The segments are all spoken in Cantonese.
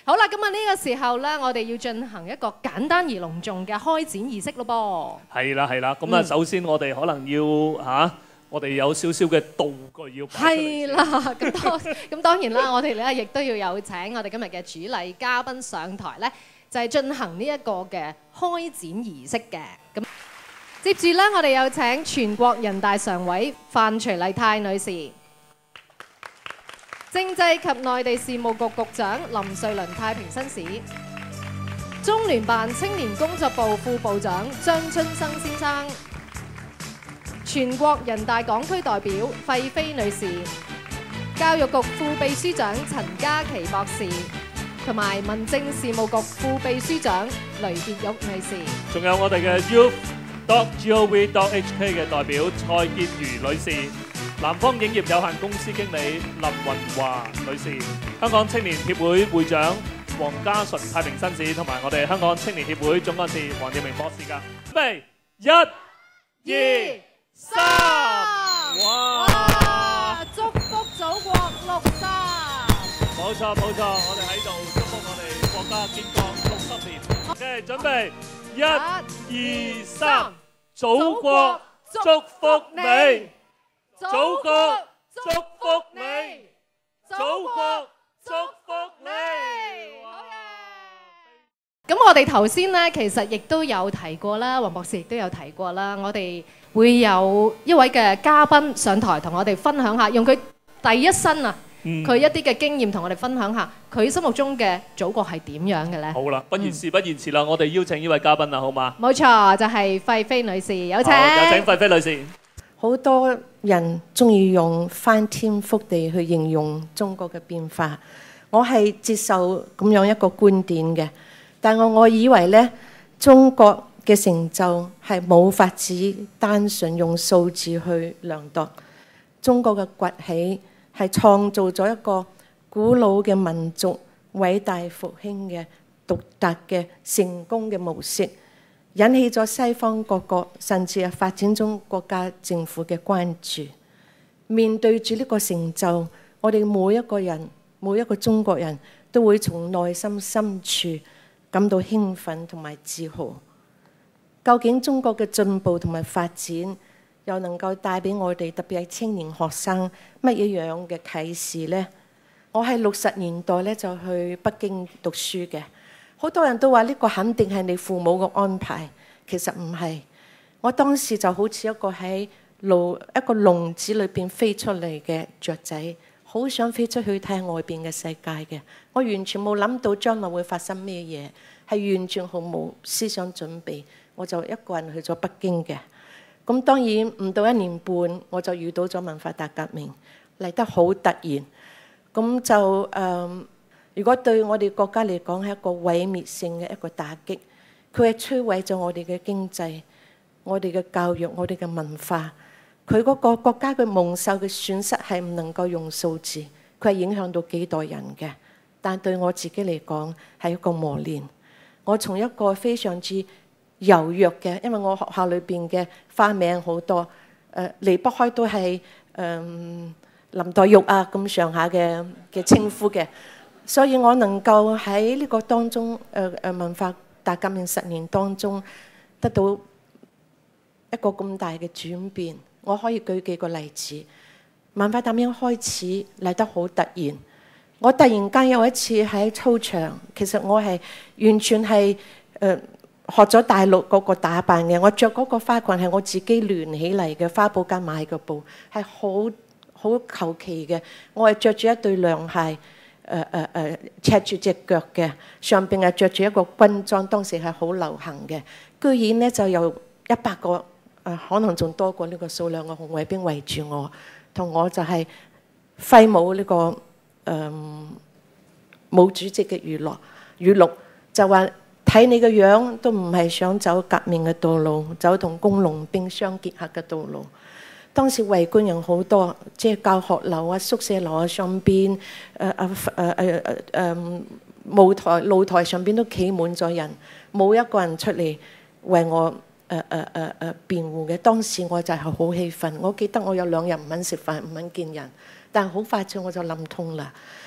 好啦，咁啊呢個時候咧，我哋要進行一個簡單而隆重嘅開展儀式咯噃。係啦係啦，咁啊首先我哋可能要我哋有少少嘅道具要擺出嚟。 係啦，咁當然啦，我哋咧亦都要有請我哋今日嘅主禮嘉賓上台咧，就係進行呢一個嘅開展儀式嘅。咁接住咧，我哋有請全國人大常委范徐麗泰女士。政制及內地事務局局長林瑞麟太平紳士，中聯辦青年工作部副部長張春生先生，全國人大港區代表費飛女士，教育局副秘書長陳嘉琪博士，同埋民政事務局副秘書長雷潔玉女士， 仲有我哋嘅 youth.gov.hk 嘅代表蔡潔如女士。南方影業有限公司經理林雲華女士，香港青年協會會長黃家純太平紳士，同埋我哋香港青年協會總幹事黃耀明博士㗎。準備1、2、3， 哇！祝福祖國60。 冇錯冇錯，我哋喺度祝福我哋國家建國60年。OK， 準備1、2、3，祖國祝福你。祖國祝福你，祖國祝福你。 咁我哋頭先咧，其實亦都有提過啦，黃博士亦都有提過啦。我哋會有一位嘅嘉賓上台同我哋分享下，用佢第一身啊，佢一啲嘅經驗同我哋分享下，佢心目中嘅祖國係點樣嘅咧？ 好啦，不言事不宜遲啦，我哋邀請呢位嘉賓啦，好嗎？ 冇錯，就係費飛女士，有請。 有請費飛女士。 好多人中意用翻天覆地去形容中國嘅變化，我係接受咁樣一個觀點嘅。但我以為呢，中國嘅成就係冇法子單純用數字去量度。中國嘅崛起係創造咗一個古老嘅民族偉大復興嘅獨特嘅成功嘅模式，引起咗西方各國甚至係發展中國家政府嘅關注。面對住呢個成就，我哋每一個人、每一個中國人都會從內心深處感到興奮同埋自豪。究竟中國嘅進步同埋發展又能夠帶俾我哋特別係青年學生乜嘢樣嘅啟示呢？我喺60年代咧就去北京讀書嘅。好多人都話呢個肯定係你父母嘅安排，其實唔係。我當時就好似一個喺一個籠子裏邊飛出嚟嘅雀仔，好想飛出去睇下外邊嘅世界嘅。我完全冇諗到將來會發生咩嘢，係完全毫無思想準備，我就一個人去咗北京嘅。咁當然唔到1年半，我就遇到咗文化大革命，嚟得好突然。咁就如果對我哋國家嚟講係一個毀滅性嘅一個打擊，佢係摧毀咗我哋嘅經濟、我哋嘅教育、我哋嘅文化。佢嗰個國家嘅蒙受嘅損失係唔能夠用數字，佢係影響到幾代人嘅。但對我自己嚟講係一個磨練。我從一個非常之柔弱嘅，因為我學校裏邊嘅花名好多，離不開都係林黛玉啊咁上下嘅稱呼嘅。所以我能夠喺呢個當中，文化大革命10年當中得到一個咁大嘅轉變。我可以舉幾個例子。文化大革命開始嚟得好突然，我突然間有一次喺操場，其實我係完全係學咗大陸嗰個打扮嘅。我着嗰個花裙係我自己亂起嚟嘅，花布間買嘅布係好求其嘅。我係着住一對涼鞋。赤住隻腳嘅，上邊係着住一個軍裝，當時係好流行嘅。居然呢，就有100個，可能仲多過呢個數量嘅紅衛兵圍住我，同我就係揮舞呢個毛主席嘅語錄，就話睇你個樣都唔係想走革命嘅道路，走同工農兵相結合嘅道路。當時圍觀人好多，即係教學樓啊、宿舍樓啊上邊，露台上邊都企滿咗人，冇一個人出嚟為我辯護嘅。當時我就係好氣憤，我記得我有2日唔肯食飯，唔肯見人，但係好快脆我就諗通啦。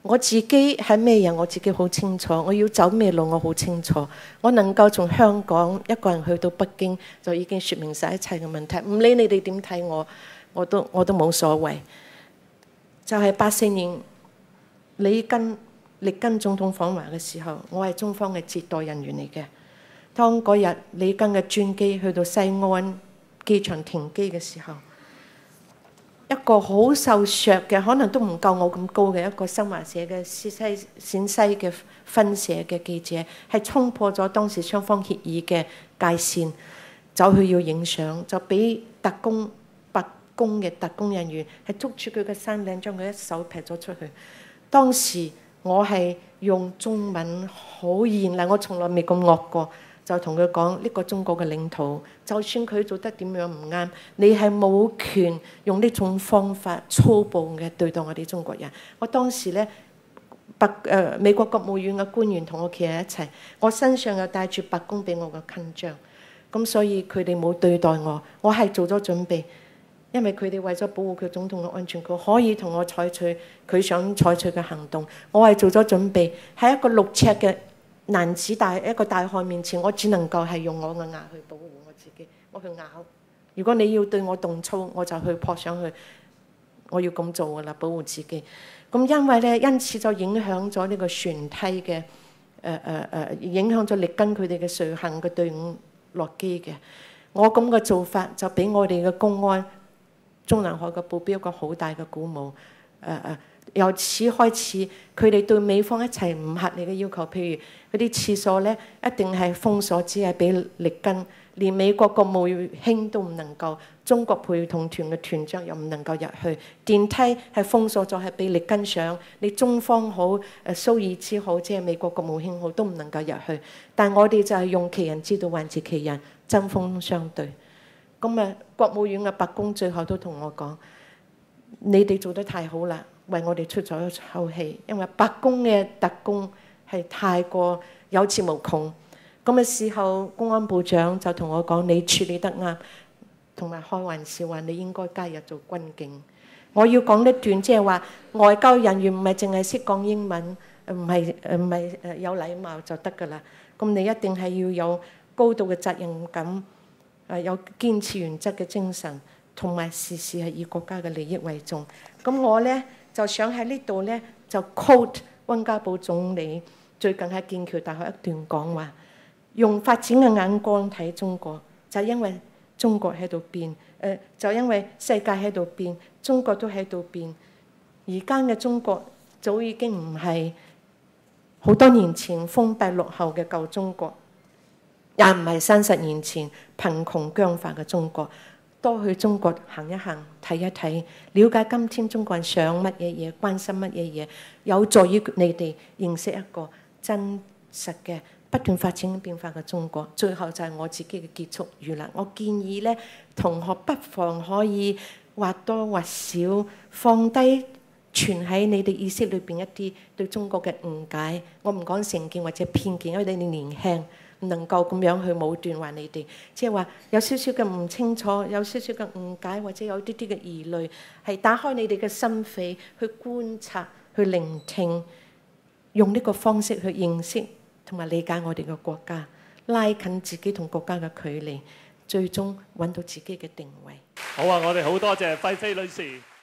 我自己係咩人，我自己好清楚。我要走咩路，我好清楚。我能夠從香港一個人去到北京，就已經説明晒一切嘅問題。唔理你哋點睇我，我都冇所謂。就係84年里根總統訪華嘅時候，我係中方嘅接待人員嚟嘅。當嗰日里根嘅專機去到西安機場停機嘅時候，一個好瘦削嘅，可能都唔夠我咁高嘅一個新華社嘅陝西嘅分社嘅記者，係衝破咗當時雙方協議嘅界線，走去要影相，就俾白宮嘅特工人員係捉住佢嘅衫領，將佢一手劈咗出去。當時我係用中文好嚴厲，我從來未咁惡過。就同佢講呢個中國嘅領土，就算佢做得點樣唔啱，你係冇權用呢種方法粗暴嘅對待我哋中國人。我當時咧，美國國務院嘅官員同我企喺一齊，我身上又帶住白宮俾我嘅勳章，咁所以佢哋冇對待我。我係做咗準備，因為佢哋為咗保護佢總統嘅安全，佢可以同我採取佢想採取嘅行動。我係做咗準備，喺一個6尺嘅男子一個大漢面前，我只能夠係用我嘅牙去保護我自己，我去咬。如果你要對我動粗，我就去撲上去，我要咁做噶啦，保護自己。咁因為咧，因此就影響咗呢個船梯嘅影響咗里根佢哋嘅隨行嘅隊伍落機嘅。我咁嘅做法就俾我哋嘅公安中南海嘅保鏢一個好大嘅鼓舞。由此開始，佢哋對美方一齊唔合理嘅要求，譬如嗰啲廁所咧一定係封鎖，只係俾里根，連美國國務卿都唔能夠，中國陪同團嘅團長又唔能夠入去，電梯係封鎖咗，係俾里根上，你中方好蘇爾茲好，即係美國國務卿好，都唔能夠入去。但我哋就係用其人之道還治其人，針鋒相對。咁啊，國務院嘅白宮最後都同我講：你哋做得太好啦，為我哋出咗一口氣，因為白宮嘅特工係太過有恃無恐。咁嘅時候，公安部長就同我講：你處理得啱，同埋開玩笑話你應該加入做軍警。我要講一段，即係話外交人員唔係淨係識講英文，唔係有禮貌就得㗎啦。咁你一定係要有高度嘅責任感，有堅持原則嘅精神，同埋事事係以國家嘅利益為重。咁我咧就想喺呢度咧就 quote 溫家寶總理最近喺劍橋大學一段講話，用發展嘅眼光睇中國，就因為中國喺度變，就因為世界喺度變，中國都喺度變。而家嘅中國早已經唔係好多年前封閉落後嘅舊中國，也唔係30年前貧窮僵化嘅中國。多去中國行一行，睇一睇，了解今天中國人想乜嘢嘢，關心乜嘢嘢，有助於你哋認識一個真實嘅不斷發展變化嘅中國。最後就係我自己嘅結束語啦。我建議咧，同學不妨可以或多或少放低存喺你哋意識裏邊一啲對中國嘅誤解。我唔講成見或者偏見，因為你哋年輕，唔能夠咁樣去武斷話你哋，即係話有少少嘅唔清楚，有少少嘅誤解，或者有啲啲嘅疑慮，係打開你哋嘅心扉去觀察、去聆聽，用呢個方式去認識同埋理解我哋嘅國家，拉近自己同國家嘅距離，最終揾到自己嘅定位。 好啊！我哋好多謝費飛女士。